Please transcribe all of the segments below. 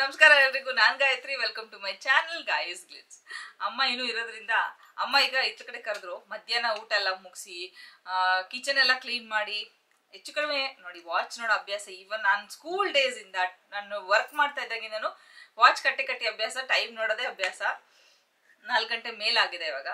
ನಮಸ್ಕಾರ ಎಲ್ಲರಿಗೂ, ನಾನ್ Gayathri. Welcome to my channel guys glitz. ಅಮ್ಮ ಇನ್ನೂ ಇರೋದ್ರಿಂದ ಅಮ್ಮ ಈಗ ಇತ್ತ ಕಡೆ ಕರೆದ್ರು. ಮಧ್ಯಾಹ್ನ ಊಟ ಎಲ್ಲ ಮುಗಿಸಿ ಕಿಚನ್ ಎಲ್ಲ ಕ್ಲೀನ್ ಮಾಡಿ ಹೆಚ್ಚು ಕಡಿಮೆ ನೋಡಿ ವಾಚ್ ನೋಡೋ ಅಭ್ಯಾಸ. ಈವನ್ ನಾನು ಸ್ಕೂಲ್ ಡೇಸ್ ಇಂದ ನಾನು ವರ್ಕ್ ಮಾಡ್ತಾ ಇದ್ದಾಗೆ ನಾನು ವಾಚ್ ಕಟ್ಟಿ ಅಭ್ಯಾಸ, ಟೈಮ್ ನೋಡೋದೇ ಅಭ್ಯಾಸ. 4 ಗಂಟೆ ಮೇಲಾಗಿದೆ ಇವಾಗ.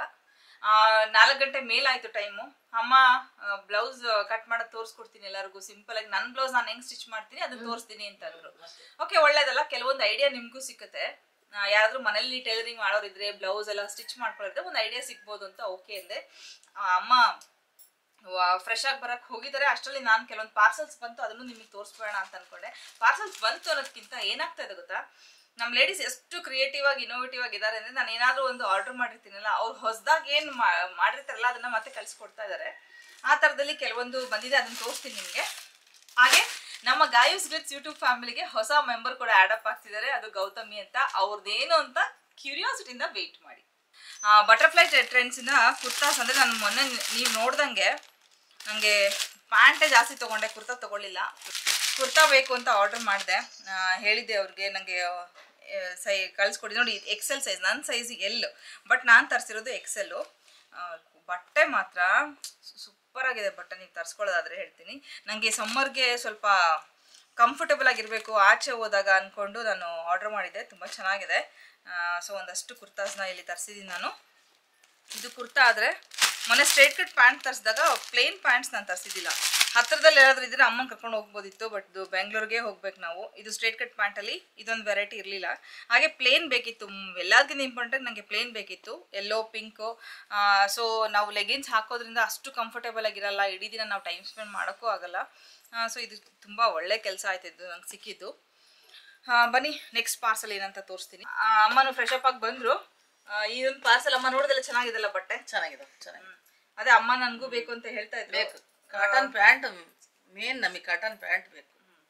4 ಗಂಟೆ ಮೇಲಾಯ್ತು ಟೈಮು. ಅಮ್ಮ ಬ್ಲೌಸ್ ಕಟ್ ಮಾಡೋದು ತೋರಿಸ್ಕೊಡ್ತೀನಿ ಎಲ್ಲರಿಗೂ. ಸಿಂಪಲ್ ಆಗಿ ನನ್ನ ಬ್ಲೌಸ್ ನಾನು ಹೆಂಗ್ ಸ್ಟಿಚ್ ಮಾಡ್ತೀನಿ ಅದನ್ನ ತೋರಿಸ್ತೀನಿ ಅಂತ ಅಂದ್ರು. ಓಕೆ, ಒಳ್ಳೇದಲ್ಲ, ಕೆಲವೊಂದು ಐಡಿಯಾ ನಿಮ್ಗೂ ಸಿಕ್ಕತ್ತೆ. ಯಾರಾದ್ರೂ ಮನೇಲಿ ಟೈಲರಿಂಗ್ ಮಾಡೋರಿದ್ರೆ ಬ್ಲೌಸ್ ಎಲ್ಲ ಸ್ಟಿಚ್ ಮಾಡ್ಕೊಳ್ಳಿದ್ರೆ ಒಂದು ಐಡಿಯಾ ಸಿಗ್ಬೋದು ಅಂತ ಓಕೆ ಅಂದೆ. ಅಮ್ಮ ಫ್ರೆಶ್ ಆಗಿ ಬರಕ್ ಹೋಗಿದ್ದಾರೆ. ಅಷ್ಟರಲ್ಲಿ ನಾನು ಕೆಲವೊಂದು ಪಾರ್ಸಲ್ಸ್ ಬಂತು, ಅದನ್ನು ನಿಮಗೆ ತೋರಿಸ್ಬೇಡ ಅಂತ ಅನ್ಕೊಂಡೆ. ಪಾರ್ಸಲ್ಸ್ ಬಂತು ಅನ್ನೋದಕ್ಕಿಂತ ಏನಾಗ್ತಾ ಇದೆ ಗೊತ್ತಾ, ನಮ್ಮ ಲೇಡೀಸ್ ಎಷ್ಟು ಕ್ರಿಯೇಟಿವ್ ಆಗಿ ಇನೋವೇಟಿವ್ ಆಗಿದ್ದಾರೆ ಅಂದ್ರೆ, ನಾನು ಏನಾದ್ರೂ ಒಂದು ಆರ್ಡರ್ ಮಾಡಿರ್ತೀನಲ್ಲ, ಅವ್ರು ಹೊಸದಾಗಿ ಏನು ಮಾಡಿರ್ತಾರಲ್ಲ ಅದನ್ನ ಮತ್ತೆ ಕಳಿಸ್ಕೊಡ್ತಾ ಇದ್ದಾರೆ. ಆ ಥರದಲ್ಲಿ ಕೆಲವೊಂದು ಬಂದಿದೆ, ಅದನ್ನ ತೋರಿಸ್ತೀನಿ ನಿಮಗೆ. ಹಾಗೆ ನಮ್ಮ ಗಾಯೂಸ್ ಗ್ಲಿಟ್ಸ್ ಯೂಟ್ಯೂಬ್ ಫ್ಯಾಮಿಲಿಗೆ ಹೊಸ ಮೆಂಬರ್ ಕೂಡ ಆಡ್ ಅಪ್ ಆಗ್ತಿದ್ದಾರೆ. ಅದು ಗೌತಮಿ ಅಂತ. ಅವ್ರದ್ದೇನು ಅಂತ ಕ್ಯೂರಿಯಾಸಿಟಿಯಿಂದ ವೆಯ್ಟ್ ಮಾಡಿ. ಬಟರ್ಫ್ಲೈ ಟ್ರೆಂಡ್ಸ್ ಇಂದ ಕುರ್ತಾಸ್ ಅಂದ್ರೆ ನಾನು ಮೊನ್ನೆ ನೀವು ನೋಡ್ದಂಗೆ ನನಗೆ ಪ್ಯಾಂಟೇ ಜಾಸ್ತಿ ತಗೊಂಡೆ, ಕುರ್ತಾ ತಗೊಳ್ಳಿಲ್ಲ. ಕುರ್ತಾ ಬೇಕು ಅಂತ ಆರ್ಡರ್ ಮಾಡಿದೆ, ಹೇಳಿದ್ದೆ ಅವ್ರಿಗೆ ನನಗೆ ಕಳಿಸ್ಕೊಡಿ. ನೋಡಿ ಎಕ್ಸೆಲ್ ಸೈಜ್, ನನ್ನ ಸೈಜಿಗೆ ಎಲ್, ಬಟ್ ನಾನು ತರಿಸಿರೋದು ಎಕ್ಸೆಲ್ಲು. ಬಟ್ಟೆ ಮಾತ್ರ ಸೂಪರ್ ಆಗಿದೆ. ಬಟ್ಟೆ ನೀವು ತರಿಸ್ಕೊಳ್ಳೋದಾದ್ರೆ ಹೇಳ್ತೀನಿ. ನನಗೆ ಸಮ್ಮರ್ಗೆ ಸ್ವಲ್ಪ ಕಂಫರ್ಟಬಲ್ ಆಗಿರಬೇಕು ಆಚೆ ಹೋದಾಗ ಅಂದ್ಕೊಂಡು ನಾನು ಆರ್ಡರ್ ಮಾಡಿದ್ದೆ. ತುಂಬ ಚೆನ್ನಾಗಿದೆ. ಸೊ ಒಂದಷ್ಟು ಕುರ್ತಾಸ್ನ ಇಲ್ಲಿ ತರಿಸಿದ್ದೀನಿ ನಾನು. ಇದು ಕುರ್ತಾ ಆದರೆ ಮೊನ್ನೆ ಸ್ಟ್ರೇಟ್ ಕಟ್ ಪ್ಯಾಂಟ್ ತರಿಸಿದಾಗ ಪ್ಲೇನ್ ಪ್ಯಾಂಟ್ಸ್ ನಾನು ತರಿಸಿದ್ದಿಲ್ಲ. ಹತ್ತಿರದಲ್ಲಿ ಯಾರಾದ್ರೂ ಇದ್ರೆ ಅಮ್ಮನ ಕರ್ಕೊಂಡು ಹೋಗ್ಬೋದಿತ್ತು, ಬಟ್ ಇದು ಬೆಂಗಳೂರಿಗೆ ಹೋಗ್ಬೇಕು ನಾವು. ಇದು ಸ್ಟ್ರೇಟ್ ಕಟ್ ಪ್ಯಾಂಟಲ್ಲಿ ಇದೊಂದು ವೆರೈಟಿ ಇರಲಿಲ್ಲ. ಹಾಗೆ ಪ್ಲೇನ್ ಬೇಕಿತ್ತು. ಎಲ್ಲದಕ್ಕಿಂತ ಇಂಪಾರ್ಟೆಂಟ್ ನನಗೆ ಪ್ಲೇನ್ ಬೇಕಿತ್ತು, ಯೆಲ್ಲೋ ಪಿಂಕು. ಸೊ ನಾವು ಲೆಗಿನ್ಸ್ ಹಾಕೋದ್ರಿಂದ ಅಷ್ಟು ಕಂಫರ್ಟೇಬಲ್ ಆಗಿರಲ್ಲ, ಇಡೀ ದಿನ ನಾವು ಟೈಮ್ ಸ್ಪೆಂಡ್ ಮಾಡೋಕ್ಕೂ ಆಗಲ್ಲ. ಸೊ ಇದು ತುಂಬ ಒಳ್ಳೆ ಕೆಲಸ ಆಯ್ತಿದ್ದು ನಂಗೆ ಸಿಕ್ಕಿದ್ದು. ಬನ್ನಿ ನೆಕ್ಸ್ಟ್ ಪಾರ್ಸಲ್ ಏನಂತ ತೋರಿಸ್ತೀನಿ. ಅಮ್ಮನು ಫ್ರೆಶ್ ಅಪ್ ಆಗಿ ಬಂದರು. ಈ ಒಂದು ಪಾರ್ಸಲ್ ಅಮ್ಮ ನೋಡಿದೆಲ್ಲ ಚೆನ್ನಾಗಿದೆಲ್ಲ, ಬಟ್ಟೆ ಚೆನ್ನಾಗಿದೆ. ಅದೇ ಅಮ್ಮ ನನಗೂ ಬೇಕು ಅಂತ ಹೇಳ್ತಾ ಇದ್ರು. ಕಾಟನ್ ಪ್ಯಾಂಟ್ ಮೇನ್, ನಮಗೆ ಕಾಟನ್ ಪ್ಯಾಂಟ್ ಬೇಕು.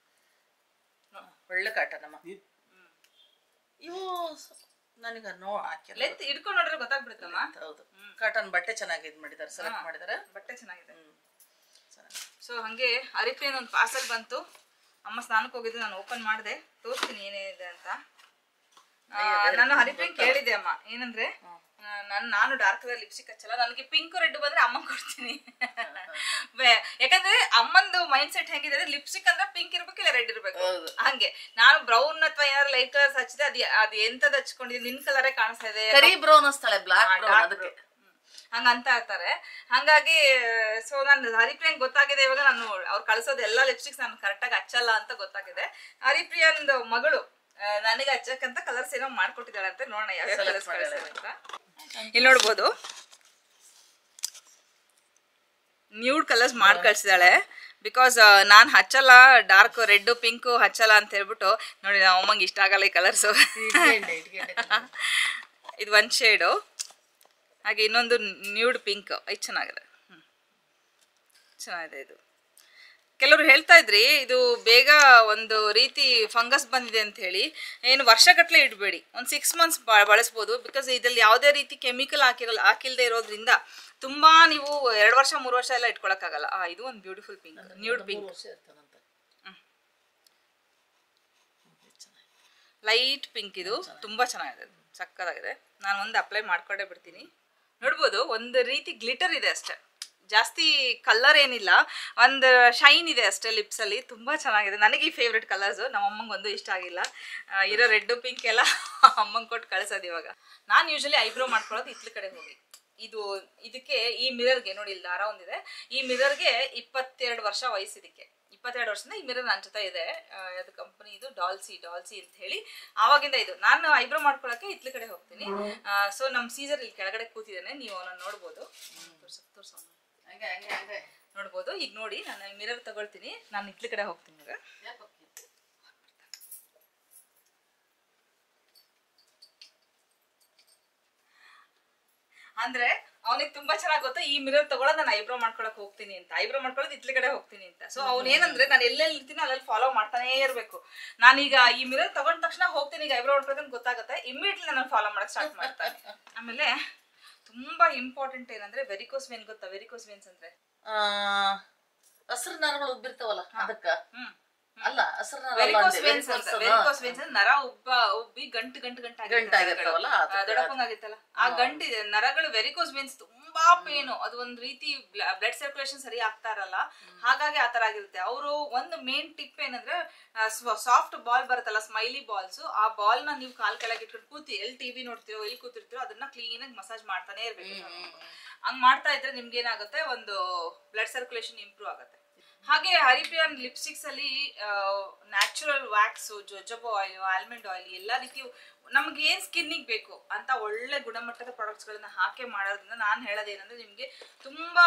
ಒಳ್ಳೆ ಕಾಟನ್ ಅಮ್ಮ. ಇವು ನನಗೆ ಲೆಂತ್ ಹಿಡ್ಕೊಂಡು ನೋಡ್ರೆ ಗೊತ್ತಾಗ್ಬಿಡುತ್ತಮ್ಮ. ಹೌದು, ಕಾಟನ್ ಬಟ್ಟೆ ಚೆನ್ನಾಗಿ ಇದು ಮಾಡಿದ್ದಾರೆ, ಸೆಲೆಕ್ಟ್ ಮಾಡಿದ್ದಾರೆ. ಬಟ್ಟೆ ಚೆನ್ನಾಗಿದೆ. ಸೊ ಹಾಗೆ ಹರಿಪ್ರಿಯನ್ ಒಂದು ಪಾರ್ಸಲ್ ಬಂತು. ಅಮ್ಮ ಸ್ನಾನಕ್ಕೆ ಹೋಗಿದ್ದು, ನಾನು ಓಪನ್ ಮಾಡಿದೆ, ತೋರಿಸ್ತೀನಿ ಏನೇನಿದೆ ಅಂತ. ನಾನು ಹರಿಪ್ರಿಯನ್ ಕೇಳಿದ್ದೆ ಅಮ್ಮ ಏನಂದ್ರೆ, ನಾನು ಡಾರ್ಕ್ ಕಲರ್ ಲಿಪ್ಸ್ಟಿಕ್ ಹಚ್ಚಲ್ಲ, ನನಗೆ ಪಿಂಕ್ ರೆಡ್ ಬಂದ್ರೆ ಅಮ್ಮ ಕೊಡ್ತೀನಿ. ಯಾಕಂದ್ರೆ ಅಮ್ಮಂದು ಮೈಂಡ್ ಸೆಟ್ ಹೆಂಗಿದೆ ಅಂದ್ರೆ, ಲಿಪ್ಸ್ಟಿಕ್ ಅಂದ್ರೆ ಪಿಂಕ್ ಇರ್ಬೇಕು ಇಲ್ಲ ರೆಡ್ ಇರ್ಬೇಕು. ಹಂಗೆ ನಾನು ಬ್ರೌನ್ ಅಥವಾ ಏನಾದ್ರು ಲೈಟ್ ಕಲರ್ಸ್ ಹಚ್ಚಿದೆ, ಅದು ಎಂತದ್ ಹಚ್ಕೊಂಡಿದೆ, ನಿನ್ ಕಲರೇ ಕಾಣಿಸ್ತಾ ಇದೆ, ಕರಿ ಬ್ರೌನ್ ಅಷ್ಟೇ, ಬ್ಲಾಕ್ ಹಂಗಂತ ಇರ್ತಾರೆ. ಹಂಗಾಗಿ ಸೊ ನಾನು ಹರಿಪ್ರಿಯನ್ ಗೊತ್ತಾಗಿದೆ ಇವಾಗ. ನಾನು ಅವ್ರು ಕಳ್ಸೋದು ಎಲ್ಲಾ ಲಿಪ್ಸ್ಟಿಕ್ಸ್ ನಾನು ಕರೆಕ್ಟಾಗಿ ಹಚ್ಚಲ್ಲ ಅಂತ ಗೊತ್ತಾಗಿದೆ. ಹರಿಪ್ರಿಯನ್ದು ಮಗಳು ನನಗೆ ಹಚ್ಚಕ್ಕಂತ ಕಲರ್ಸ್ ಏನೋ ಮಾಡ್ಕೊಟ್ಟಿದ್ದಾಳೆ ಅಂತ. ನೋಡೋಣ ಯಾವ ಕಲರ್ಸ್ ಅಂತ. ಇಲ್ಲಿ ನೋಡ್ಬೋದು, ನ್ಯೂಡ್ ಕಲರ್ಸ್ ಮಾಡಿ ಕಳ್ಸಿದಾಳೆ. ಬಿಕಾಸ್ ನಾನು ಹಚ್ಚಲ್ಲ, ಡಾರ್ಕ್ ರೆಡ್ ಪಿಂಕ್ ಹಚ್ಚಲ್ಲ ಅಂತ ಹೇಳ್ಬಿಟ್ಟು. ನೋಡಿ ನಮ್ಮ ಅಮ್ಮಂಗೆ ಇಷ್ಟ ಆಗಲ್ಲ ಈ ಕಲರ್ಸು. ಇದು ಒಂದು ಶೇಡು, ಹಾಗೆ ಇನ್ನೊಂದು ನ್ಯೂಡ್ ಪಿಂಕ್. ಇದು ಚೆನ್ನಾಗಿದೆ, ಚೆನ್ನಾಗಿದೆ. ಇದು ಕೆಲವರು ಹೇಳ್ತಾ ಇದ್ರಿ ಇದು ಬೇಗ ಒಂದು ರೀತಿ ಫಂಗಸ್ ಬಂದಿದೆ ಅಂತ ಹೇಳಿ. ಏನು ವರ್ಷಗಟ್ಟಲೆ ಇಡಬೇಡಿ, ಒಂದು 6 ಮಂತ್ಸ್ ಬಳಸ್ಬೋದು. ಬಿಕಾಸ್ ಇದರಲ್ಲಿ ಯಾವುದೇ ರೀತಿ ಕೆಮಿಕಲ್ ಹಾಕಿಲ್ದೇ ಇರೋದ್ರಿಂದ ತುಂಬಾ ನೀವು 2 ವರ್ಷ 3 ವರ್ಷ ಎಲ್ಲ ಇಟ್ಕೊಳಕ್ಕಾಗಲ್ಲ. ಇದು ಒಂದು beautiful pink, nude pink, light pink. ಇದು ತುಂಬಾ ಚೆನ್ನಾಗಿದೆ, ಸಕ್ಕತ್ತಾಗಿದೆ. ನಾನು ಒಂದು ಅಪ್ಲೈ ಮಾಡ್ಕೊಂಡೇ ಬಿಡ್ತೀನಿ. ನೋಡ್ಬೋದು, ಒಂದು ರೀತಿ ಗ್ಲಿಟರ್ ಇದೆ ಅಷ್ಟೇ, ಜಾಸ್ತಿ ಕಲರ್ ಏನಿಲ್ಲ, ಒಂದು ಶೈನ್ ಇದೆ ಅಷ್ಟೇ ಲಿಪ್ಸ್ ಅಲ್ಲಿ. ತುಂಬಾ ಚೆನ್ನಾಗಿದೆ. ನನಗೆ ಈ ಫೇವ್ರೆಟ್ ಕಲರ್ಸ್. ನಮ್ಮ ಅಮ್ಮಂಗೆ ಒಂದು ಇಷ್ಟ ಆಗಿಲ್ಲ. ಇರೋ ರೆಡ್ ಪಿಂಕ್ ಎಲ್ಲ ಅಮ್ಮಂಗೆ ಕೊಟ್ಟು ಕಳ್ಸೋದು ಇವಾಗ. ನಾನು ಯೂಶಲಿ ಐಬ್ರೋ ಮಾಡ್ಕೊಳ್ಳೋದು ಇತ್ಲ ಕಡೆ ಹೋಗಿ. ಇದಕ್ಕೆ ಈ ಮಿರರ್ಗೆ ನೋಡಿ, ಇಲ್ಲಿ ದಾರ ಒಂದಿದೆ. ಈ ಮಿರರ್ಗೆ 22 ವರ್ಷ ವಯಸ್ಸು. ಇದಕ್ಕೆ 22 ವರ್ಷದಿಂದ ಈ ಮಿರರ್ ನನ್ನ ಜೊತೆ ಇದೆ. ಅದು ಕಂಪನಿ, ಇದು ಡಾಲ್ಸಿ ಅಂತ ಹೇಳಿ. ಆವಾಗಿಂದ ಇದು ನಾನು ಐಬ್ರೋ ಮಾಡ್ಕೊಳಕ್ಕೆ ಇತ್ಲ ಕಡೆ ಹೋಗ್ತೀನಿ. ಸೊ ನಮ್ಮ ಸೀಸರ್ ಇಲ್ಲಿ ಕೆಳಗಡೆ ಕೂತಿದ್ದಾನೆ, ನೀವು ಅವನನ್ನ ನೋಡ್ಬೋದು. ನೋಡ್ಬೋದು. ಈಗ ನೋಡಿ, ನಾನು ಮಿರರ್ ತಗೊಳ್ತೀನಿ, ನಾನು ಇತ್ಲ ಕಡೆ ಹೋಗ್ತೀನಿ. ಈಗ ಅಂದ್ರೆ ಅವನಿಗೆ ತುಂಬಾ ಚೆನ್ನಾಗಿ ಗೊತ್ತಾ, ಈ ಮಿರರ್ ತಗೊಳ್ಳೋದು ನಾನು ಐಬ್ರೋ ಮಾಡ್ಕೊಳಕ್ ಹೋಗ್ತೀನಿ ಅಂತ, ಐಬ್ರೋ ಮಾಡ್ಕೊಳ್ಳೋದು ಇತ್ಲ ಕಡೆ ಹೋಗ್ತೀನಿ ಅಂತ. ಸೊ ಅವನೇನಂದ್ರೆ ನಾನು ಎಲ್ಲೆಲ್ಲಿ ಇರ್ತೀನಿ ಅಲ್ಲೆಲ್ಲಿ ಫಾಲೋ ಮಾಡ್ತಾನೇ ಇರಬೇಕು. ನಾನೀಗ ಈ ಮಿರರ್ ತಗೊಂಡ ತಕ್ಷಣ ಹೋಗ್ತೀನಿ, ಈಗ ಐಬ್ರೋ ಮಾಡ್ಕೊಳ್ಳೋದು ಗೊತ್ತಾಗುತ್ತೆ, ಇಮಿಡಿಯೇಟ್ಲಿ ನಾನು ಫಾಲೋ ಮಾಡಕ್ ಸ್ಟಾರ್ಟ್ ಮಾಡ್ತಾನೆ. ಆಮೇಲೆ ತುಂಬಾ ಇಂಪಾರ್ಟೆಂಟ್ ಏನಂದ್ರೆ ವೆರಿಕೋಸ್ ವೇನ್. ಗೊತ್ತಾ ವೆರಿಕೋಸ್ ವೇನ್ಸ್ ಅಂದ್ರೆ? ಹಸಿರು ನರಗಳು ಉಬ್ಬಿರ್ತಾವಲ್ಲ ಅದಕ್ಕ. ಅಲ್ಲ ಹಸ್ರು ನರ ವೆರಿಕೋಸ್ ವೇನ್ಸ್ ಅಂತ. ವೆರಿಕೋಸ್ ವೇನ್ಸ್ ಅಂದ್ರೆ ನರ ಉಬ್ಬಿ ಗಂಟು ಗಂಟಾಗಿರ್ತಾವಲ್ಲ ದೊಡ್ಡಪ್ಪಂಗ್ ಆಗಿತ್ತಲ್ಲ ಆ ಗಂಟಿದೆ ನರಗಳು. ವೆರಿಕೋಸ್ ವೇನ್ಸ್ ತುಂಬಾ ಪೇನು, ಅದು ಒಂದ್ ರೀತಿ ಬ್ಲಡ್ ಸರ್ಕ್ಯುಲೇಷನ್ ಸರಿ ಆಗ್ತಾ ಇರಲ್ಲ, ಹಾಗಾಗಿ ಆತರ ಆಗಿರುತ್ತೆ. ಅವರು ಒಂದು ಮೇನ್ ಟಿಪ್ ಏನಂದ್ರೆ ಸಾಫ್ಟ್ ಬಾಲ್ ಬರುತ್ತಲ್ಲ, ಸ್ಮೈಲಿ ಬಾಲ್ಸ್, ಆ ಬಾಲ್ ನ ನೀವು ಕಾಲ್ ಕೆಳಗೆ ಇಟ್ಕೊಂಡು ಕೂತಿ ಎಲ್ಲಿ ಟಿವಿ ನೋಡ್ತಿರೋ ಎಲ್ಲಿ ಕೂತಿರ್ತೀರೋ ಅದನ್ನ ಕ್ಲೀನ್ ಆಗಿ ಮಸಾಜ್ ಮಾಡ್ತಾನೆ ಇರ್ಬೇಕು. ಹಂಗ್ ಮಾಡ್ತಾ ಇದ್ರೆ ನಿಮ್ಗೆ ಏನಾಗುತ್ತೆ, ಒಂದು ಬ್ಲಡ್ ಸರ್ಕ್ಯುಲೇಷನ್ ಇಂಪ್ರೂವ್ ಆಗುತ್ತೆ. ಹಾಗೆ ಹರಿಪ್ರಿಯಾನ್ ಲಿಪ್ಸ್ಟಿಕ್ಸ್ ಅಲ್ಲಿ natural wax, jojoba oil, almond oil, ಎಲ್ಲಾ ರೀತಿ ನಮ್ಗೆ ಏನ್ ಸ್ಕಿನ್ನಿಗೆ ಬೇಕು ಅಂತ ಒಳ್ಳೆ ಗುಣಮಟ್ಟದ ಪ್ರಾಡಕ್ಟ್ಸ್ ಗಳನ್ನ ಹಾಕಿ ಮಾಡೋದ್ರಿಂದ ನಾನು ಹೇಳೋದೇನಂದ್ರೆ ನಿಮ್ಗೆ ತುಂಬಾ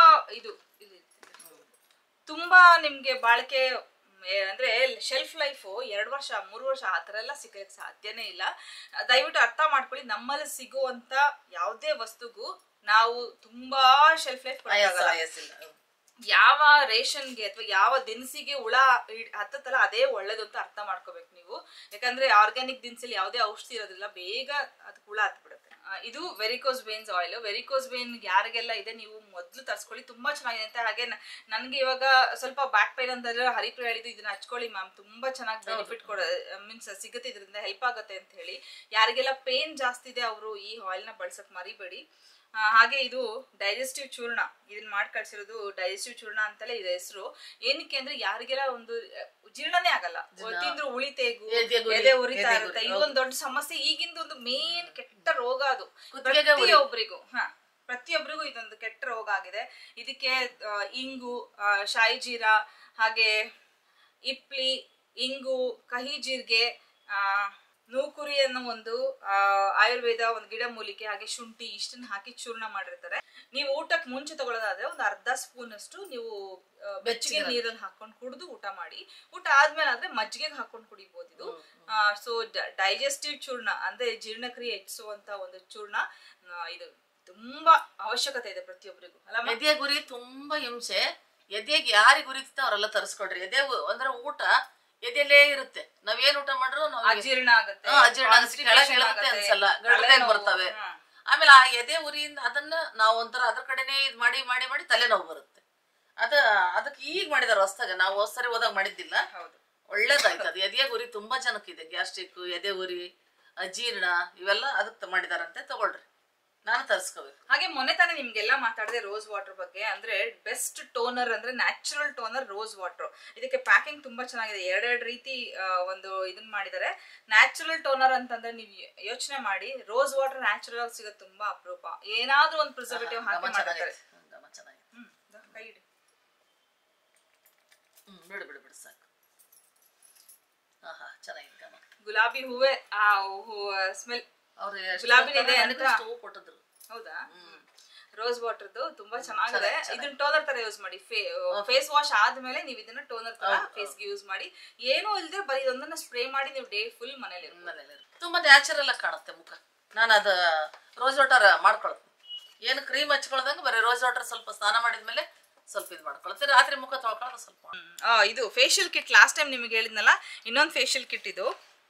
ತುಂಬಾ ನಿಮ್ಗೆ ಬಾಳಿಕೆ ಅಂದ್ರೆ ಶೆಲ್ಫ್ ಲೈಫ್ 2 ವರ್ಷ 3 ವರ್ಷ ಆ ತರ ಎಲ್ಲ ಸಿಗೋಕ್ ಸಾಧ್ಯನೇ ಇಲ್ಲ. ದಯವಿಟ್ಟು ಅರ್ಥ ಮಾಡ್ಕೊಳ್ಳಿ, ನಮ್ಮಲ್ಲಿ ಸಿಗುವಂತ ಯಾವುದೇ ವಸ್ತುಗೂ ನಾವು ತುಂಬಾ ಶೆಲ್ಫ್ ಲೈಫ್ ಕೊಡೋಕ್ಕಾಗಲ್ಲ. ಯಾವ ರೇಷನ್ಗೆ ಅಥವಾ ಯಾವ ದಿನಸಿಗೆ ಹುಳ ಹತ್ತಲ್ಲ ಅದೇ ಒಳ್ಳೇದು ಅಂತ ಅರ್ಥ ಮಾಡ್ಕೋಬೇಕು ನೀವು. ಯಾಕಂದ್ರೆ ಆರ್ಗ್ಯಾನಿಕ್ ದಿನಸಿಲಿ ಯಾವುದೇ ಔಷಧಿ ಇರೋದಿಲ್ಲ, ಬೇಗ ಅದಕ್ಕೆ ಹುಳ ಹತ್ಬಿಡುತ್ತೆ. ಇದು varicose veins oil. Varicose vein ಯಾರಿಗೆಲ್ಲ ಇದೆ ನೀವು ಮೊದ್ಲು ತರಿಸ್ಕೊಳ್ಳಿ, ತುಂಬಾ ಚೆನ್ನಾಗಿದೆ ಅಂತ. ಹಾಗೆ ನನ್ಗೆ ಇವಾಗ ಸ್ವಲ್ಪ ಬ್ಯಾಕ್ ಪೈನ್ ಅಂತಂದ್ರೆ ಹರಿಪ್ರಿಯ ಹೇಳಿದ್ದು ಇದನ್ನ ಹಚ್ಕೊಳ್ಳಿ ಮ್ಯಾಮ್, ತುಂಬಾ ಚೆನ್ನಾಗಿ ಬೆನಿಫಿಟ್ ಮೀನ್ಸ್ ಸಿಗುತ್ತೆ, ಇದರಿಂದ ಹೆಲ್ಪ್ ಆಗುತ್ತೆ ಅಂತ ಹೇಳಿ. ಯಾರಿಗೆಲ್ಲ ಪೇನ್ ಜಾಸ್ತಿ ಇದೆ ಅವರು ಈ ಆಯಿಲ್ ನ ಬಳಸಕ್ ಮರಿಬೇಡಿ. ಹಾಗೆ ಇದು ಡೈಜೆಸ್ಟಿವ್ ಚೂರ್ಣ, ಇದನ್ನ ಮಾಡಿ ಕಳ್ಸಿರೋದು ಡೈಜೆಸ್ಟಿವ್ ಚೂರ್ಣ ಅಂತಲೇ ಇದೆ ಹೆಸರು. ಏನಕ್ಕೆ ಅಂದ್ರೆ ಯಾರಿಗೆಲ್ಲ ಒಂದು ಜೀರ್ಣನೇ ಆಗಲ್ಲ, ತಿಂದ್ರು ಉಳಿತೇಗು, ಎದೆ ಉರಿತಾ ಇರುತ್ತೆ, ಇದೊಂದು ದೊಡ್ಡ ಸಮಸ್ಯೆ. ಈಗಿಂದ ಒಂದು ಮೇನ್ ಕೆಟ್ಟ ರೋಗ ಅದು ಪ್ರತಿಯೊಬ್ಬರಿಗೂ ಇದೊಂದು ಕೆಟ್ಟ ರೋಗ ಆಗಿದೆ. ಇದಕ್ಕೆ ಇಂಗು, ಶಾಯಿ ಜೀರಾ, ಹಾಗೆ ಇಪ್ಲಿ, ಇಂಗು, ಕಹಿ ಜೀರಿಗೆ, ನೂಕುರಿ ಅನ್ನೋ ಒಂದು ಆಯುರ್ವೇದ ಒಂದು ಗಿಡ ಮೂಲಿಕೆ, ಹಾಗೆ ಶುಂಠಿ, ಇಷ್ಟನ್ನ ಹಾಕಿ ಚೂರ್ಣ ಮಾಡಿರ್ತಾರೆ. ನೀವು ಊಟಕ್ಕೆ ಮುಂಚೆ ತಗೊಳ್ಳೋದಾದ್ರೆ ಒಂದು ಅರ್ಧ ಸ್ಪೂನ್ ಅಷ್ಟು ನೀವು ಬೆಚ್ಚಗೆ ನೀರಲ್ಲಿ ಹಾಕೊಂಡು ಕುಡಿದು ಊಟ ಮಾಡಿ. ಊಟ ಆದ್ಮೇಲೆ ಆದ್ರೆ ಮಜ್ಜಿಗೆಗೆ ಹಾಕೊಂಡು ಕುಡಿಬಹುದು ಇದು. ಸೊ ಡೈಜೆಸ್ಟಿವ್ ಚೂರ್ಣ ಅಂದ್ರೆ ಜೀರ್ಣಕ್ರಿಯೆ ಹೆಚ್ಚಿಸುವಂತ ಒಂದು ಚೂರ್ಣ, ಇದು ತುಂಬಾ ಅವಶ್ಯಕತೆ ಇದೆ ಪ್ರತಿಯೊಬ್ಬರಿಗೂ ಅಲ್ಲ. ಎದೆ ಗುರಿ ತುಂಬಾ ಹಿಂಸೆ, ಎದೆಗೆ ಯಾರಿಗೆ ಗುರಿತ ಅವರೆಲ್ಲ ತರಿಸ್ಕೊಡ್ರಿ. ಎದೆ ಅಂದ್ರೆ ಊಟ ಎದೆಯಲ್ಲೇ ಇರುತ್ತೆ, ನಾವೇನ್ ಊಟ ಮಾಡ್ರು ಅಜೀರ್ಣ ಆಗುತ್ತೆ, ಅನ್ಸಲ್ಲ, ಗಡ್ಡೆ ಬರ್ತವೆ. ಆಮೇಲೆ ಆ ಎದೆ ಉರಿಯಿಂದ ಅದನ್ನ ನಾವು ಒಂಥರ ಅದ್ರ ಕಡೆನೆ ಇದ್ ಮಾಡಿ ಮಾಡಿ ಮಾಡಿ ತಲೆನೋವು ಬರುತ್ತೆ. ಅದಕ್ಕೆ ಈಗ ಮಾಡಿದಾರೆ ಹೊಸ್ದಾಗ, ನಾವು ಹೊಸರಿ ಹೋದಾಗ ಮಾಡಿದ್ದಿಲ್ಲ. ಒಳ್ಳೇದಾಯ್ತು ಅದು. ಎದೆ ಉರಿ ತುಂಬಾ ಜನಕ್ಕಿದೆ, ಗ್ಯಾಸ್ಟ್ರಿಕ್, ಎದೆ ಉರಿ, ಅಜೀರ್ಣ ಇವೆಲ್ಲ ಅದಕ್ಕೆ ಮಾಡಿದಾರಂತೆ, ತಗೊಳ್ರಿ, ನಾನು ತರಿಸ್ಕೋಬೇಕು. ಹಾಗೆ ಮೊನ್ನೆ ತಾನೇ ನಿಮ್ಗೆಲ್ಲ ಮಾತಾಡಿದೆ ರೋಸ್ ವಾಟರ್ ಬಗ್ಗೆ. ಅಂದ್ರೆ ಬೆಸ್ಟ್ ಟೋನರ್ ಅಂದ್ರೆ ನ್ಯಾಚುರಲ್ ಟೋನರ್ ರೋಸ್ ವಾಟರ್. ಇದಕ್ಕೆ ಪ್ಯಾಕಿಂಗ್ ತುಂಬಾ ಚೆನ್ನಾಗಿದೆ, 2 ರೀತಿ ಒಂದು ಇದನ್ನ ಮಾಡಿದ್ದಾರೆ. ನ್ಯಾಚುರಲ್ ಟೋನರ್ ಅಂತಂದ್ರೆ ನೀವು ಯೋಚನೆ ಮಾಡಿ, ರೋಸ್ ವಾಟರ್ ನ್ಯಾಚುರಲ್ ಆಗಿ ಸಿಗೋದು ತುಂಬಾ ಅಪರೂಪ. ಏನಾದ್ರೂ ಒಂದು ಪ್ರಿಸರ್ವೇಟಿವ್ ಹಾಕಿ ಮಾಡ್ತಾರೆ. ಬಿಡು ಸಾಕು. ಗುಲಾಬಿ ಹೂವೇ ಆ ಸ್ಮೆಲ್ ಗುಲಾಬಿನಿದೆ ಅಂತ ಕೊಟ್ಟಿದ್ರು. ಹೌದಾ? ರೋಸ್ ವಾಟರ್ದು ತುಂಬಾ ಚೆನ್ನಾಗಿದೆ. ಇದನ್ನ ಟೋನರ್ ತರ ಯೂಸ್ ಮಾಡಿ. ಫೇಸ್ ವಾಶ್ ಆದ್ಮೇಲೆ ನೀವು ಇದನ್ನ ಟೋನರ್ ತರ ಫೇಸ್ಗೆ ಯೂಸ್ ಮಾಡಿ. ಏನೂ ಇಲ್ಲದೆ ಬರೀ ಇದೊಂದನ್ನ ಸ್ಪ್ರೇ ಮಾಡಿ ನೀವು ಡೇ ಫುಲ್ ಮನೇಲಿ ತುಂಬಾ ನ್ಯಾಚುರಲ್ ಆಗಿ ಕಾಣುತ್ತೆ ಮುಖ. ನಾನು ಅದು ರೋಸ್ ವಾಟರ್ ಮಾಡ್ಕೊಳ್ತೀನಿ, ಏನು ಕ್ರೀಮ್ ಹಚ್ಕೊಳ್ದಂಗೆ ಬರೀ ರೋಸ್ ವಾಟರ್ ಸ್ವಲ್ಪ ಸ್ನಾನ ಮಾಡಿದ್ಮೇಲೆ ಸ್ವಲ್ಪ ಇದು ಮಾಡ್ಕೊಳ್ತೀವಿ, ರಾತ್ರಿ ಮುಖ ತೊಳ್ಕೊಳ್ಳೋದು ಸ್ವಲ್ಪ. ಇದು ಫೇಶಿಯಲ್ ಕಿಟ್ ಲಾಸ್ಟ್ ಟೈಮ್ ನಿಮಗೆ ಹೇಳಿದ್ನಲ್ಲ, ಇನ್ನೊಂದು ಫೇಶಿಯಲ್ ಕಿಟ್ ಇದು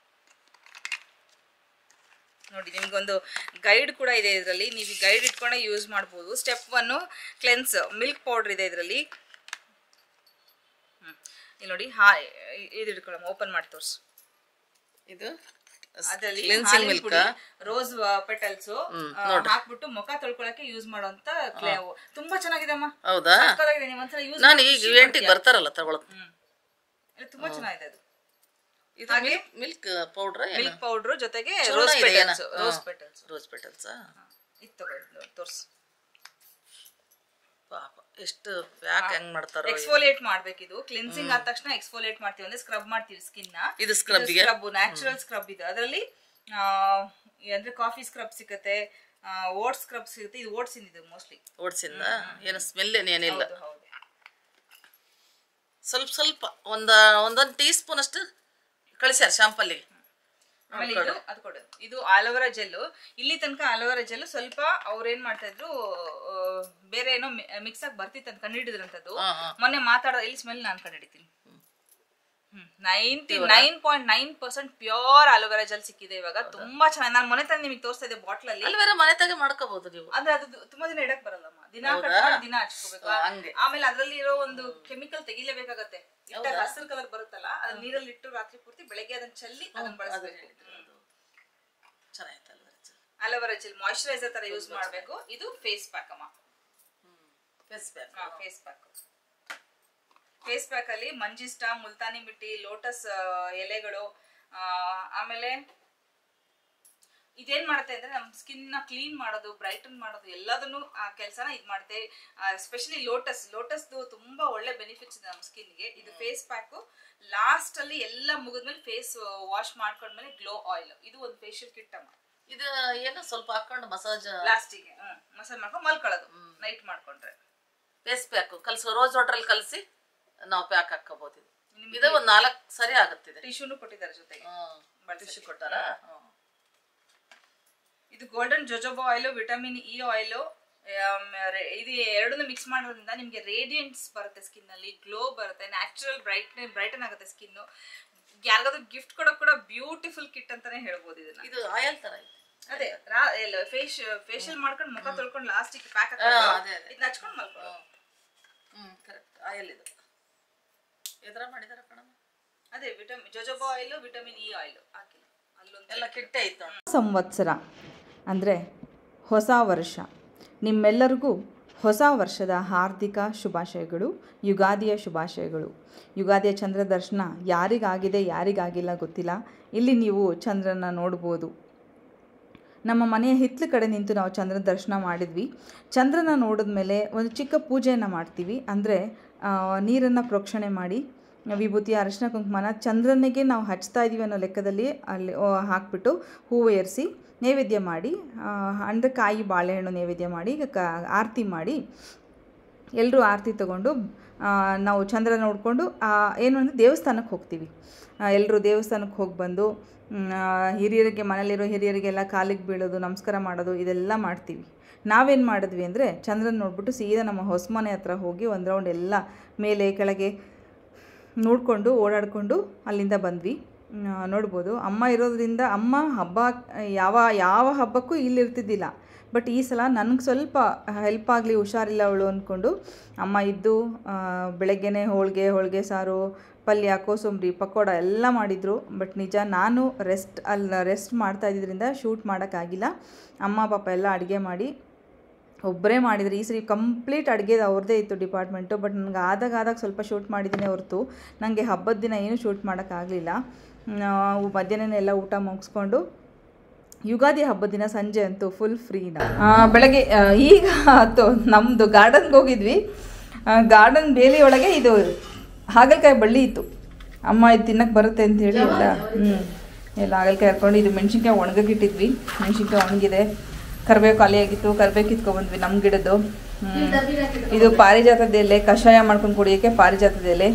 ನೋಡಿ. ನಿಮ್ಗೊಂದು ಗೈಡ್ ಕೂಡ ಇದೆ ಇದರಲ್ಲಿ, ನೀವು ಗೈಡ್ ಇಟ್ಕೊಂಡೆ ಯೂಸ್ ಮಾಡ್ಬೋದು. ಸ್ಟೆಪ್ 1 ಕ್ಲೆನ್ಸ್, ಮಿಲ್ಕ್ ಪೌಡರ್ ಇದೆ ಇದರಲ್ಲಿ. ಇಲ್ಲಿ ನೋಡಿ, ಇದು ಇಟ್ಕೊಳ್ಳೋಣ, ಓಪನ್ ಮಾಡಿ ತೋರಿಸು. ಇದು ಅದರಲ್ಲಿ ರೋಸ್ ಪೆಟಲ್ಸ್ ಹಾಕ್ಬಿಟ್ಟು ಮುಖ ತೊಳ್ಕೊಳಕ್ಕೆ ಯೂಸ್ ಮಾಡುವಂತ ತುಂಬಾ ಚೆನ್ನಾಗಿದೆ ಅಮ್ಮ. ಹೌದಾ? ನಾನು ಈಗ ಬರ್ತಾರಲ್ಲ ತಗೊಳಕ್, ತುಂಬಾ ಚೆನ್ನಾಗಿದೆ ಅದು. ಮಿಲ್ಕ್ ಪೌಡರ್ ಜೊತೆಗೆ ರೋಸ್ ಪೆಟಲ್ಸ್ ಇದು ತಗೊಳ್ಳಿ ತೋರ್ಸು. ಪಾಪ ಎಷ್ಟು ಪ್ಯಾಕ್ ಹೆಂಗ್ ಮಾಡ್ತಾರೋ. ಎಕ್ಸ್ಫೋಲಿಯೇಟ್ ಮಾಡ್ಬೇಕು. ಇದು ಕ್ಲಿನ್ಸಿಂಗ್ ಆದ ತಕ್ಷಣ ಎಕ್ಸ್ಫೋಲಿಯೇಟ್ ಮಾಡ್ತೀವಿ, ಅಂದ್ರೆ ಸ್ಕ್ರಬ್ ಮಾಡ್ತೀವಿ ಸ್ಕಿನ್ ನ. ಇದು ಸ್ಕ್ರಬ್ ನ್ಯಾಚುರಲ್ ಸ್ಕ್ರಬ್ ಇದು. ಅದರಲ್ಲಿ ಅಂದ್ರೆ ಕಾಫಿ ಸ್ಕ್ರಬ್ ಸಿಗುತ್ತೆ, ಓಟ್ಸ್ ಸ್ಕ್ರಬ್ ಸಿಗುತ್ತೆ. ಇದು ಓಟ್ಸ್ ಇಂದ, ಇದು ಮೋಸ್ಟ್ಲಿ ಓಟ್ಸ್ ಇಂದ. ಏನು ಸ್ಮೆಲ್ ಏನಿಲ್ಲ. ಸ್ವಲ್ಪ ಒಂದೊಂದು ಟೀ ಸ್ಪೂನ್ ಅಷ್ಟು ಕಳಿಸ್ಯಾರ ಶಾಂಪಲ್ಲಿಗೆ. ಆಮೇಲೆ ಅದು ಕೊಡು. ಇದು ಆಲೋವೆರಾ ಜೆಲ್. ಇಲ್ಲಿ ತನಕ ಆಲೋವೆರಾ ಜೆಲ್ ಸ್ವಲ್ಪ ಅವ್ರ ಏನ್ ಮಾಡ್ತಾ ಇದ್ರು, ಬೇರೆ ಏನೋ ಮಿಕ್ಸ್ ಆಗಿ ಬರ್ತಿತ್ತು ಅಂತ ಕಂಡಿಡಿದ್ರಂತದ್ದು. ಮೊನ್ನೆ ಮಾತಾಡೋ ಇಲ್ಲಿ ಸ್ಮೆಲ್ ನಾನು ಕಂಡಿಡಿತೀನಿ. 99.9% ಪ್ಯೂರ್ ಅಲೋವೆರಾ ಜೆಲ್ ಸಿಕ್ಕಿದೆ ಇವಾಗ. ತುಂಬಾ ಚೆನ್ನಾಗಿ. ನಾನು ಮನೆ ತಂದು ನಿಮಗೆ ತೋರಿಸ್ತಾ ಇದ್ದೆ ಬಾಟ್ಲ್ ಅಲ್ಲಿ. ಅಲೋವೆರಾ ಮನೆ ತಾಗೆ ಮಾಡ್ಕೋಬಹುದು ನೀವು. ಅಂದ್ರೆ ಅದು ತುಂಬಾ ದಿನ ಇಡಕ್ ಬರಲ್ಲಮ್ಮ, ದಿನ ದಿನ ಹಚ್ಕೋಬೇಕು. ಆಮೇಲೆ ಅದ್ರಲ್ಲಿ ಇರೋ ಒಂದು ಕೆಮಿಕಲ್ ತೆಗಿಲೇಬೇಕಾಗತ್ತೆ. ಹಸಿರು ಕಲರ್ ಬರುತ್ತಲ್ಲ, ಅದನ್ನ ನೀರಲ್ಲಿ ಇಟ್ಟು ರಾತ್ರಿ ಪೂರ್ತಿ, ಬೆಳಗ್ಗೆ ಅದನ್ನ ಚೆಲ್ಲಿ ಅದನ್ನ ಬಳಸಬೇಕು. ಅಲೋವೆರಾ ಜೆಲ್ ಮಾಯಿಶ್ಚರೈಸರ್ ತರ ಯೂಸ್ ಮಾಡಬೇಕು. ಇದು ಫೇಸ್ ಪ್ಯಾಕ್ ಅಮ್ಮ. ಫೇಸ್ ಪ್ಯಾಕ್ ಅಲ್ಲಿ ಮಂಜಿಷ್ಟ, ಮುಲ್ತಾನಿ ಮಿಟ್ಟಿ, ಲೋಟಸ್ ಎಲೆಗಳು, ಆಮೇಲೆ ಇದೇನ್ ಮಾಡುತ್ತೆ ಅಂದ್ರೆ ನಮ್ ಸ್ಕಿನ್ ನ ಕ್ಲೀನ್ ಮಾಡೋದು, ಬ್ರೈಟನ್ ಮಾಡೋದು, ಎಲ್ಲದನ್ನು ಆ ಕೆಲಸನ ಇದ್ ಮಾಡುತ್ತೆ. ಎಸ್ಪೆಷಲಿ ಲೋಟಸ್ದು ತುಂಬಾ ಒಳ್ಳೆ ಬೆನಿಫಿಟ್ಸ್ ಇದೆ ನಮ್ ಸ್ಕಿನ್ಗೆ. ಇದು ಫೇಸ್ ಪ್ಯಾಕ್. ಲಾಸ್ಟ್ ಅಲ್ಲಿ ಎಲ್ಲ ಮುಗಿದ್ಮೇಲೆ ಫೇಸ್ ವಾಶ್ ಮಾಡ್ಕೊಂಡ್ಮೇಲೆ ಗ್ಲೋ ಆಯಿಲ್. ಇದು ಒಂದು ಫೇಶಿಯಲ್ ಕಿಟ್ ಅಮ್ಮ. ಇದು ಏನೋ ಸ್ವಲ್ಪ ಹಾಕೊಂಡು ಮಸಾಜ್ ಲಾಸ್ಟಿಗೆ ಮಸಾಜ್ ಮಾಡ್ಕೊಂಡು ಮಲ್ಕೊಳ್ಳೋದು ನೈಟ್ ಮಾಡ್ಕೊಂಡ್ರೆ. ಫೇಸ್ ಪ್ಯಾಕ್ ರೋಸ್ ವಾಟರ್ ಅಲ್ಲಿ ಕಲಸಿ ನಾವು ಪ್ಯಾಕ್ ಹಾಕೋಬಹುದು. ಇದು ಒಂದು 4 ಸರಿ ಆಗುತ್ತಿದೆ. ಟಿಶ್ಯೂನು ಕೊಟ್ಟಿದ್ದಾರೆ ಜೊತೆಗೆ. ಟಿಶ್ಯೂ ಕೊಟ್ಟಾರ. ಇದು golden jojoba oil, vitamin E oil. ಇದು ಎರಡನ್ನು ಮಿಕ್ಸ್ ಮಾಡೋದ್ರಿಂದ ನಿಮ್ಗೆ ರೇಡಿಯಂಟ್ಸ್ ಬರುತ್ತೆ ಸ್ಕಿನ್ ಅಲ್ಲಿ, ಗ್ಲೋ ಬರುತ್ತೆ, ನ್ಯಾಚುರಲ್ ಬ್ರೈಟನ್ ಆಗುತ್ತೆ ಸ್ಕಿನ್. ಯಾರಿಗಾದ್ರೂ ಗಿಫ್ಟ್ ಕೊಡೋಕೆ ಕೂಡ ಬ್ಯೂಟಿಫುಲ್ ಕಿಟ್ ಅಂತಾನೆ ಹೇಳ್ಬೋದು ಇದನ್ನ. ಇದು ಆಯಿಲ್ ತರ ಇದೆ. ಅದೇ ಫೇಶಿಯಲ್ ಮಾಡ್ಕೊಂಡು ಮುಖ ತೊಳ್ಕೊಂಡು ಲಾಸ್ಟಿಗೆ ಪ್ಯಾಕ್ ಹಾಕೊಂಡು ಇದನ್ನ ಹಚ್ಕೊಂಡು ಮಲ್ಕೊಳ್ಳೋ. ಕರೆಕ್ಟ್. ಆಯಿಲ್ ಇದು ಎದರ ಮಾಡಿದಾರ ಕಣಮ್ಮ. ಅದೇ jojoba oil, vitamin E oil ಹಾಕಿಲ್ಲ. ಅಲ್ಲೊಂದು ಎಲ್ಲ ಕಿಟ್ಟೆ ಇತ್ತು. ಸಂವತ್ಸರ ಅಂದರೆ ಹೊಸ ವರ್ಷ. ನಿಮ್ಮೆಲ್ಲರಿಗೂ ಹೊಸ ವರ್ಷದ ಹಾರ್ದಿಕ ಶುಭಾಶಯಗಳು, ಯುಗಾದಿಯ ಶುಭಾಶಯಗಳು. ಯುಗಾದಿಯ ಚಂದ್ರ ದರ್ಶನ ಯಾರಿಗಾಗಿದೆ ಯಾರಿಗಾಗಿಲ್ಲ ಗೊತ್ತಿಲ್ಲ. ಇಲ್ಲಿ ನೀವು ಚಂದ್ರನ ನೋಡ್ಬೋದು. ನಮ್ಮ ಮನೆಯ ಹಿತ್ತಲ ಕಡೆ ನಿಂತು ನಾವು ಚಂದ್ರನ ದರ್ಶನ ಮಾಡಿದ್ವಿ. ಚಂದ್ರನ ನೋಡಿದ್ಮೇಲೆ ಒಂದು ಚಿಕ್ಕ ಪೂಜೆಯನ್ನು ಮಾಡ್ತೀವಿ. ಅಂದರೆ ನೀರನ್ನು ಪ್ರೋಕ್ಷಣೆ ಮಾಡಿ ವಿಭೂತಿ, ಅರಿಶಿನ, ಕುಂಕುಮನ ಚಂದ್ರನಿಗೆ ನಾವು ಹಚ್ತಾ ಇದ್ದೀವಿ ಅನ್ನೋ ಲೆಕ್ಕದಲ್ಲಿ ಅಲ್ಲಿ ಹಾಕ್ಬಿಟ್ಟು ಹೂವು ಏರಿಸಿ ನೈವೇದ್ಯ ಮಾಡಿ, ಅಂದರೆ ಕಾಯಿ ಬಾಳೆಹಣ್ಣು ನೈವೇದ್ಯ ಮಾಡಿ ಆರತಿ ಮಾಡಿ ಎಲ್ಲರೂ ಆರತಿ ತಗೊಂಡು ನಾವು ಚಂದ್ರ ನೋಡಿಕೊಂಡು ಏನು ಅಂದರೆ ದೇವಸ್ಥಾನಕ್ಕೆ ಹೋಗ್ತೀವಿ. ಎಲ್ಲರೂ ದೇವಸ್ಥಾನಕ್ಕೆ ಹೋಗಿ ಬಂದು ಹಿರಿಯರಿಗೆ, ಮನೇಲಿರೋ ಹಿರಿಯರಿಗೆಲ್ಲ ಕಾಲಿಗೆ ಬೀಳೋದು, ನಮಸ್ಕಾರ ಮಾಡೋದು, ಇದೆಲ್ಲ ಮಾಡ್ತೀವಿ. ನಾವೇನು ಮಾಡಿದ್ವಿ ಅಂದರೆ ಚಂದ್ರನ ನೋಡ್ಬಿಟ್ಟು ಸೀದಾ ನಮ್ಮ ಹೊಸಮನೆ ಹತ್ರ ಹೋಗಿ ಒಂದು ರೌಂಡ್ ಎಲ್ಲ ಮೇಲೆ ಕೆಳಗೆ ನೋಡಿಕೊಂಡು ಓಡಾಡಿಕೊಂಡು ಅಲ್ಲಿಂದ ಬಂದ್ವಿ. ನೋಡ್ಬೋದು ಅಮ್ಮ ಇರೋದ್ರಿಂದ ಅಮ್ಮ ಹಬ್ಬ ಯಾವ ಹಬ್ಬಕ್ಕೂ ಇಲ್ಲಿರ್ತಿದ್ದಿಲ್ಲ. ಬಟ್ ಈ ಸಲ ನನಗೆ ಸ್ವಲ್ಪ ಹೆಲ್ಪ್ ಆಗಲಿ, ಹುಷಾರಿಲ್ಲ ಅವಳು ಅಂದ್ಕೊಂಡು ಅಮ್ಮ ಇದ್ದು ಬೆಳಗ್ಗೆನೇ ಹೋಳಿಗೆ ಸಾರು, ಪಲ್ಯ, ಕೋಸಂಬರಿ, ಪಕೋಡ ಎಲ್ಲ ಮಾಡಿದರು. ಬಟ್ ನಿಜ ನಾನು ರೆಸ್ಟ್ ಮಾಡ್ತಾ ಇದ್ದಿದ್ದರಿಂದ ಶೂಟ್ ಮಾಡೋಕ್ಕಾಗಿಲ್ಲ. ಅಮ್ಮ ಪಾಪ ಎಲ್ಲ ಅಡುಗೆ ಮಾಡಿ ಒಬ್ಬರೇ ಮಾಡಿದ್ರು. ಈ ಸರಿ ಕಂಪ್ಲೀಟ್ ಅಡುಗೆದು ಅವ್ರದ್ದೇ ಇತ್ತು ಡಿಪಾರ್ಟ್ಮೆಂಟು. ಬಟ್ ನನಗೆ ಆದಾಗ ಸ್ವಲ್ಪ ಶೂಟ್ ಮಾಡಿದ್ದೀನಿ ಹೊರತು ನನಗೆ ಹಬ್ಬದ ದಿನ ಏನೂ ಶೂಟ್ ಮಾಡೋಕ್ಕಾಗಲಿಲ್ಲ. ನಾವು ಮಧ್ಯಾಹ್ನ ಎಲ್ಲ ಊಟ ಮುಗಿಸ್ಕೊಂಡು ಯುಗಾದಿ ಹಬ್ಬದ ದಿನ ಸಂಜೆ ಅಂತೂ ಫುಲ್ ಫ್ರೀನ. ಬೆಳಗ್ಗೆ ಈಗ ನಮ್ಮದು ಗಾರ್ಡನ್ಗೆ ಹೋಗಿದ್ವಿ. ಗಾರ್ಡನ್ ಬೇಲಿಯೊಳಗೆ ಇದು ಹಾಗಲಕಾಯಿ ಬಳ್ಳಿ ಇತ್ತು. ಅಮ್ಮ ಇದು ತಿನ್ನಕ್ಕೆ ಬರುತ್ತೆ ಅಂತ ಹೇಳಿ ಎಲ್ಲ ಹಾಗಲಕಾಯಿ ಹರ್ಕೊಂಡು ಇದು ಮೆಣಸಿನ್ಕಾಯಿ ಒಣಗಕ್ಕಿಟ್ಟಿದ್ವಿ. ಮೆಣಸಿನ್ಕಾಯಿ ಒಣಗಿದೆ. ಕರಿಬೇವು ಖಾಲಿಯಾಗಿತ್ತು, ಕರಿಬೇವು ಕಿತ್ಕೊಂಡ್ಬಂದ್ವಿ ನಮ್ಮ ಗಿಡದ್ದು. ಇದು ಪಾರಿಜಾತದ ಎಲೆ, ಕಷಾಯ ಮಾಡ್ಕೊಂಡು ಕುಡಿಯೋಕ್ಕೆ ಪಾರಿಜಾತದ ಎಲೆ.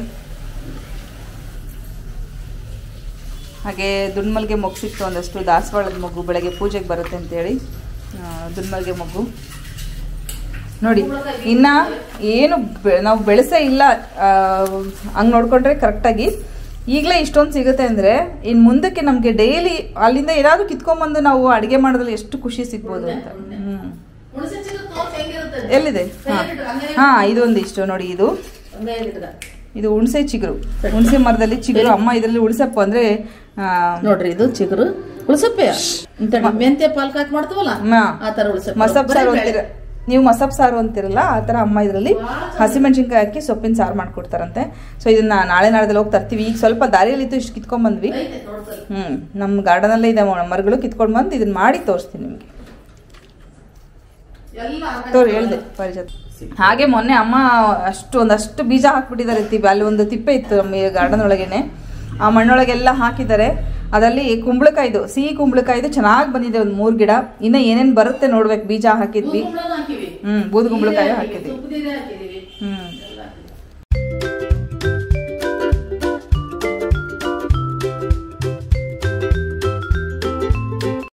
ಹಾಗೆ ದುಂಡ್ಮಲ್ಗೆ ಮೊಗ್ಗು ಸಿಕ್ತು ಒಂದಷ್ಟು, ದಾಸವಾಳದ ಮೊಗ್ಗು, ಬೆಳಗ್ಗೆ ಪೂಜೆಗೆ ಬರುತ್ತೆ ಅಂತೇಳಿ ದುಂಡ್ಮಲ್ಗೆ ಮೊಗ್ಗು. ನೋಡಿ ಇನ್ನು ಏನು ನಾವು ಬೆಳೆಸೇ ಇಲ್ಲ. ಹಂಗೆ ನೋಡಿಕೊಂಡ್ರೆ ಕರೆಕ್ಟಾಗಿ ಈಗಲೇ ಇಷ್ಟೊಂದು ಸಿಗುತ್ತೆ ಅಂದರೆ ಇನ್ನು ಮುಂದಕ್ಕೆ ನಮಗೆ ಡೈಲಿ ಅಲ್ಲಿಂದ ಏನಾದರೂ ಕಿತ್ಕೊಂಡ್ಬಂದು ನಾವು ಅಡುಗೆ ಮಾಡೋದ್ರಲ್ಲಿ ಎಷ್ಟು ಖುಷಿ ಸಿಗ್ಬೋದು ಅಂತ. ಎಲ್ಲಿದೆ? ಹಾಂ ಇದೊಂದು ಇಷ್ಟು ನೋಡಿ. ಇದು ಹುಣಸೆ ಚಿಗುರು, ಹುಣಸೆ ಮರದಲ್ಲಿ ಚಿಗುರು. ಅಮ್ಮ ಇದರಲ್ಲಿ ಉಳಿಸಪ್ಪ ಅಂದರೆ ನೋಡ್ರಿ ಇದು ಚಿಗುರು ಉಳಿಸಪ್ಪೆ ಮೆಂತ್ಯ ಪಾಲ್ಕ ಹಾಕಿ ಮಾಡ್ತೀವಲ್ಲ ಆ ಥರ ಉಳಿಸಪ್ಪ. ಮಸಪ್ ಸಾರು ಅಂತೀರ ನೀವು, ಮಸಪ್ ಸಾರು ಅಂತಿರಲ್ಲ ಆ ಥರ ಅಮ್ಮ ಇದರಲ್ಲಿ ಹಸಿಮೆಣಸಿನ್ಕಾಯಿ ಹಾಕಿ ಸೊಪ್ಪಿನ ಸಾರು ಮಾಡಿಕೊಡ್ತಾರಂತೆ. ಸೊ ಇದನ್ನ ನಾಳೆದಲ್ಲಿ ಹೋಗಿ ತರ್ತೀವಿ. ಈಗ ಸ್ವಲ್ಪ ದಾರಿಯಲ್ಲಿತ್ತು, ಇಷ್ಟು ಕಿತ್ಕೊಂಡ್ಬಂದ್ವಿ. ನಮ್ಮ ಗಾರ್ಡನಲ್ಲೇ ಇದೆ ಮರಗಳು. ಕಿತ್ಕೊಂಡು ಬಂದು ಇದನ್ನ ಮಾಡಿ ತೋರಿಸ್ತೀನಿ ನಿಮಗೆ. ಹೇಳಿದೆ ಪಾರಿಜಾತ. ಹಾಗೆ ಮೊನ್ನೆ ಅಮ್ಮ ಒಂದಷ್ಟು ಬೀಜ ಹಾಕ್ಬಿಟ್ಟಿದ್ದಾರೆ. ಅಲ್ಲಿ ಒಂದು ತಿಪ್ಪೆ ಇತ್ತು ನಮ್ಮ ಗಾರ್ಡನ್ ಒಳಗೇನೆ. ಆ ಮಣ್ಣೊಳಗೆಲ್ಲ ಹಾಕಿದ್ದಾರೆ. ಅದರಲ್ಲಿ ಕುಂಬಳಕಾಯ್ದು, ಸಿಹಿ ಕುಂಬಳಕಾಯ್ದು ಚೆನ್ನಾಗಿ ಬಂದಿದೆ ಒಂದು 3 ಗಿಡ. ಇನ್ನು ಏನೇನು ಬರುತ್ತೆ ನೋಡ್ಬೇಕು. ಬೀಜ ಹಾಕಿದ್ವಿ. ಬೂದು ಕುಂಬಳಕಾಯಿ ಹಾಕಿದ್ವಿ.